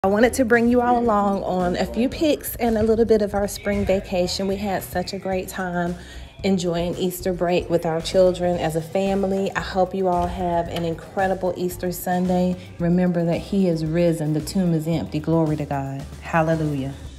I wanted to bring you all along on a few pics and a little bit of our spring vacation. We had such a great time enjoying Easter break with our children as a family. I hope you all have an incredible Easter Sunday. Remember that He is risen. The tomb is empty. Glory to God. Hallelujah.